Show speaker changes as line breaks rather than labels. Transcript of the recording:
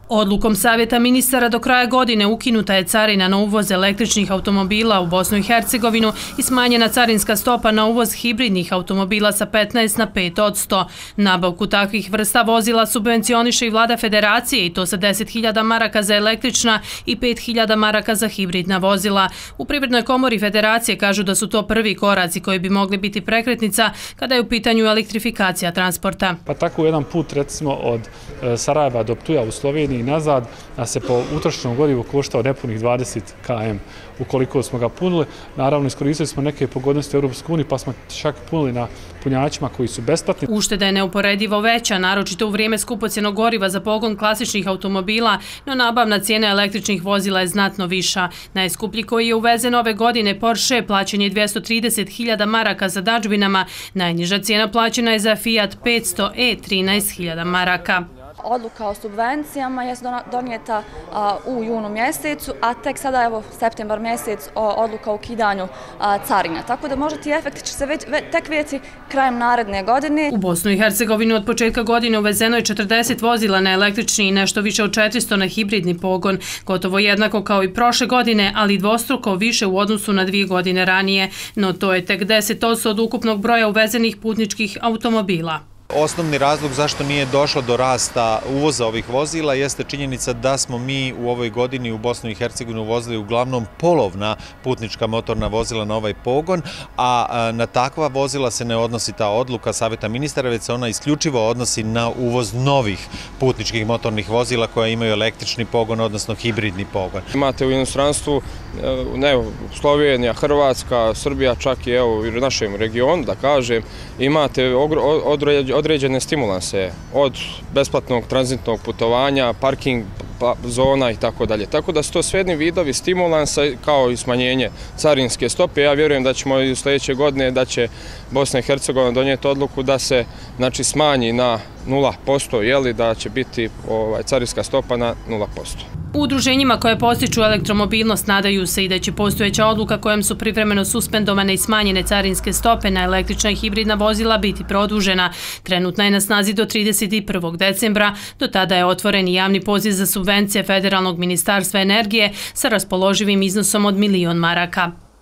Odlukom Savjeta ministara do kraja godine ukinuta je carina na uvoz električnih automobila u Bosnu i Hercegovinu i smanjena carinska stopa na uvoz hibridnih automobila sa 15 na 5%. Nabavku takvih vrsta vozila subvencioniše i vlada federacije i to sa 10.000 maraka za električna i 5.000 maraka za hibridna vozila. U Privrednoj komori federacije kažu da su to prvi koraci koji bi mogli biti prekretnica kada je u pitanju elektrifikacija transporta.
Pa tako jedan put recimo od Sarajeva do Ptuja u Sloveniji i nazad se po utrošenom gorivu koštao nepunih 20 km. Ukoliko smo ga punili, naravno iskoristili smo neke pogodnosti u Europskoj uniji pa smo čak punili na punjačima koji su besplatni.
Ušteda je neuporedivo veća, naročito u vrijeme skupocjenog goriva za pogon klasičnih automobila, no nabavna cijena električnih vozila je znatno viša. Najskuplji koji je uvezen ove godine Porsche plaćen je 230.000 maraka za dažbinama, najniža cijena plaćena je za Fiat 500e 13.000 maraka.
Odluka o subvencijama je donijeta u junu mjesecu, a tek sada, evo, septembar mjesec, odluka o ukidanju carina. Tako da možda ti efekti će se tek vidjeti krajem naredne godine.
U Bosnu i Hercegovinu od početka godine uvezeno je 40 vozila na električni i nešto više od 400 na hibridni pogon, gotovo jednako kao i prošle godine, ali dvostruko više u odnosu na 2 godine ranije, no to je tek 10% od ukupnog broja uvezenih putničkih automobila.
Osnovni razlog zašto nije došlo do rasta uvoza ovih vozila jeste činjenica da smo mi u ovoj godini u Bosnu i Hercegovinu uvozili uglavnom polovna putnička motorna vozila na ovaj pogon, a na takva vozila se ne odnosi ta odluka Savjeta ministara, već se ona isključivo odnosi na uvoz novih putničkih motornih vozila koja imaju električni pogon, odnosno hibridni pogon.
Imate u inostranstvu Slovenija, Hrvatska, Srbija, čak i u našem regionu, da kažem, imate određene stimulanse od besplatnog tranzitnog putovanja, parking zona i tako dalje. Tako da su to sve jedni vidovi stimulansa kao i smanjenje carinske stope. Ja vjerujem da ćemo i u sljedeće godine da će Bosna i Hercegovina donijeti odluku da se smanji na 0%, da će biti carinska stopa na 0%.
U udruženjima koje postiču elektromobilnost nadaju se i da će postojeća odluka kojom su privremeno suspendovane i smanjene carinske stope na električna i hibridna vozila biti produžena. Trenutna je na snazi do 31. decembra. Do tada je otvoren i javni poziv za subvencije Federalnog ministarstva energije sa raspoloživim iznosom od 1.000.000 maraka.